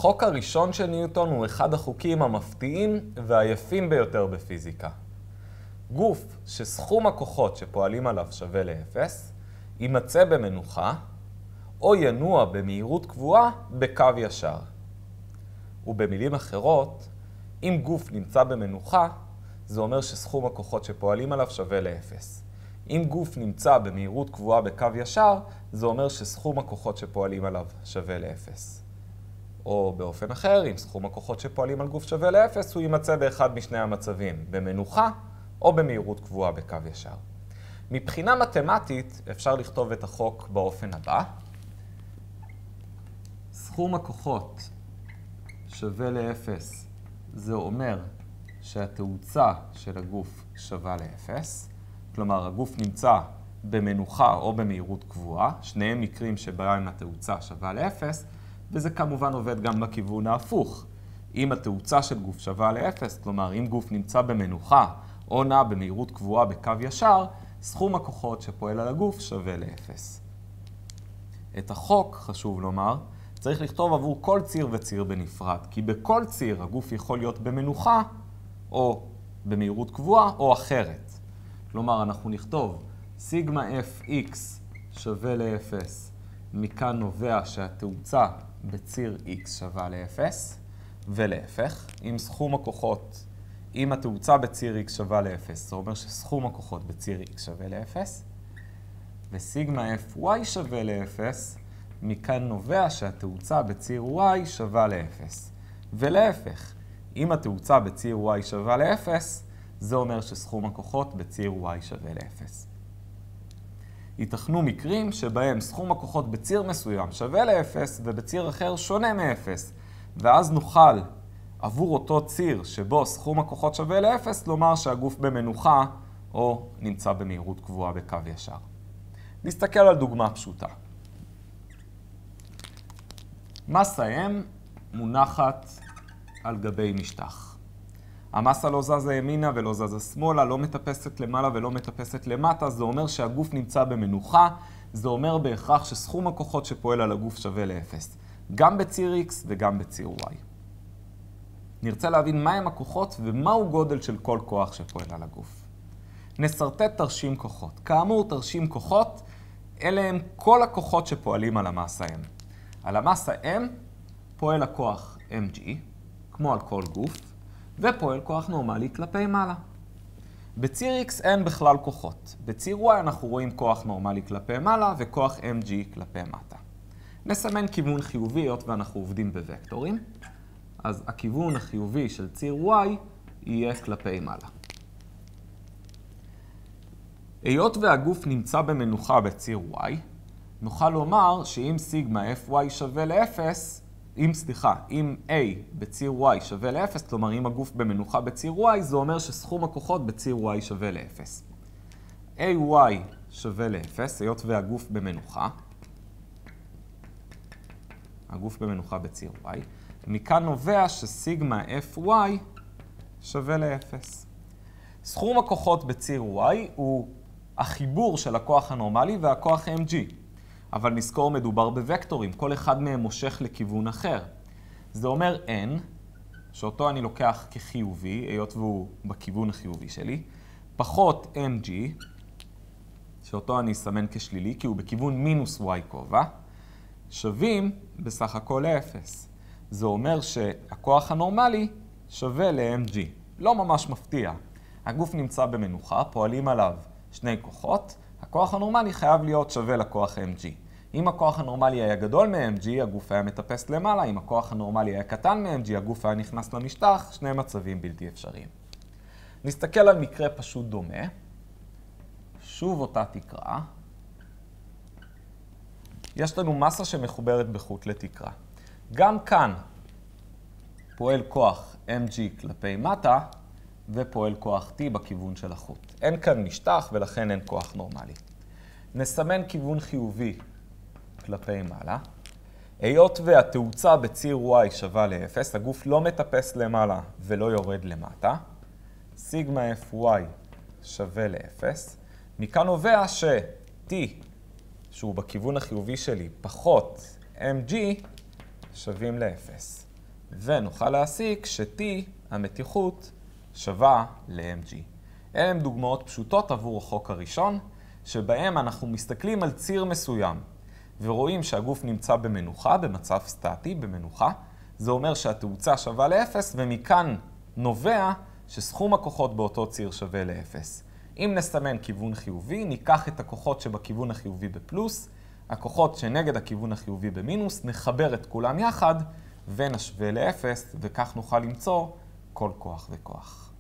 החוק הראשון של ניוטון הוא אחד החוקים המפתיעים והיפים ביותר בפיזיקה. גוף שסכום הכוחות שפועלים עליו שווה לאפס, יימצא במנוחה או ינוע במהירות קבועה בקו ישר. ובמילים אחרות, אם גוף נמצא במנוחה, זה אומר שסכום הכוחות שפועלים עליו שווה לאפס. אם גוף נמצא במהירות קבועה בקו ישר, זה אומר שסכום הכוחות שפועלים עליו שווה לאפס. או באופן אחר, אם סכום הכוחות שפועלים על גוף שווה לאפס, הוא יימצא באחד משני המצבים, במנוחה או במהירות קבועה בקו ישר. מבחינה מתמטית אפשר לכתוב את החוק באופן הבא. סכום הכוחות שווה לאפס, זה אומר שהתאוצה של הגוף שווה לאפס. כלומר, הגוף נמצא במנוחה או במהירות קבועה, שניהם מקרים שבהם התאוצה שווה לאפס, וזה כמובן עובד גם בכיוון ההפוך. אם התאוצה של גוף שווה לאפס, כלומר, אם גוף נמצא במנוחה או נע במהירות קבועה בקו ישר, סכום הכוחות שפועל על הגוף שווה לאפס. את החוק, חשוב לומר, צריך לכתוב עבור כל ציר וציר בנפרד, כי בכל ציר הגוף יכול להיות במנוחה או במהירות קבועה או אחרת. כלומר, אנחנו נכתוב סיגמה fx שווה לאפס, מכאן נובע שהתאוצה בציר x שווה לאפס, ולהפך, אם סכום הכוחות, אם התאוצה בציר x שווה לאפס, זה אומר שסכום הכוחות בציר x שווה לאפס, וסיגמה fy שווה לאפס, מכאן נובע שהתאוצה בציר y שווה לאפס. ולהפך, אם התאוצה בציר y שווה לאפס, זה אומר שסכום הכוחות בציר y שווה לאפס. ייתכנו מקרים שבהם סכום הכוחות בציר מסוים שווה לאפס ובציר אחר שונה מאפס, ואז נוכל עבור אותו ציר שבו סכום הכוחות שווה לאפס לומר שהגוף במנוחה או נמצא במהירות קבועה בקו ישר. נסתכל על דוגמה פשוטה. מסה M מונחת על גבי משטח. המסה לא זזה ימינה ולא זזה שמאלה, לא מטפסת למעלה ולא מטפסת למטה, זה אומר שהגוף נמצא במנוחה, זה אומר בהכרח שסכום הכוחות שפועל על הגוף שווה לאפס, גם בציר X וגם בציר Y. נרצה להבין מהם הכוחות ומהו גודל של כל כוח שפועל על הגוף. נסרטט תרשים כוחות. כאמור, תרשים כוחות, אלה הם כל הכוחות שפועלים על המסה M. על המסה M פועל הכוח mg, כמו על כל גוף, ופועל כוח נורמלי כלפי מעלה. בציר X אין בכלל כוחות. בציר Y אנחנו רואים כוח נורמלי כלפי מעלה וכוח mg כלפי מטה. נסמן כיוון חיובי, היות ואנחנו עובדים בווקטורים. אז הכיוון החיובי של ציר Y יהיה כלפי מעלה. היות והגוף נמצא במנוחה בציר Y, נוכל לומר שאם סיגמה fy שווה לאפס, אם a בציר y שווה לאפס, כלומר אם הגוף במנוחה בציר y, זה אומר שסכום הכוחות בציר y שווה לאפס. ay שווה לאפס, היות והגוף במנוחה. הגוף במנוחה בציר y. מכאן נובע שסיגמה fy שווה לאפס. סכום הכוחות בציר y הוא החיבור של הכוח הנורמלי והכוח mg. אבל נזכור מדובר בווקטורים, כל אחד מהם מושך לכיוון אחר. זה אומר n, שאותו אני לוקח כחיובי, היות והוא בכיוון החיובי שלי, פחות mg, שאותו אני אסמן כשלילי, כי הוא בכיוון מינוס y כובע, שווים בסך הכל לאפס. זה אומר שהכוח הנורמלי שווה ל-mg. לא ממש מפתיע. הגוף נמצא במנוחה, פועלים עליו שני כוחות, הכוח הנורמלי חייב להיות שווה לכוח mg. אם הכוח הנורמלי היה גדול מ-mg, הגוף היה מטפס למעלה. אם הכוח הנורמלי היה קטן מ-mg, הגוף היה נכנס למשטח. שני מצבים בלתי אפשריים. נסתכל על מקרה פשוט דומה. שוב אותה תקרה. יש לנו מסה שמחוברת בחוט לתקרה. גם כאן פועל כוח mg כלפי מטה, ופועל כוח t בכיוון של החוט. אין כאן משטח ולכן אין כוח נורמלי. נסמן כיוון חיובי כלפי מעלה. היות והתאוצה בציר y שווה לאפס, הגוף לא מטפס למעלה ולא יורד למטה. סיגמה fy שווה לאפס. מכאן נובע ש-t, שהוא בכיוון החיובי שלי, פחות mg, שווים לאפס. ונוכל להסיק ש-T, המתיחות, שווה ל-mg. אלה הן דוגמאות פשוטות עבור החוק הראשון, שבהם אנחנו מסתכלים על ציר מסוים, ורואים שהגוף נמצא במנוחה, במצב סטטי, במנוחה. זה אומר שהתאוצה שווה ל-0, ומכאן נובע שסכום הכוחות באותו ציר שווה ל-0. אם נסמן כיוון חיובי, ניקח את הכוחות שבכיוון החיובי בפלוס, הכוחות שנגד הכיוון החיובי במינוס, נחבר את כולם יחד ונשווה ל-0, וכך נוכל למצוא כל כוח וכוח.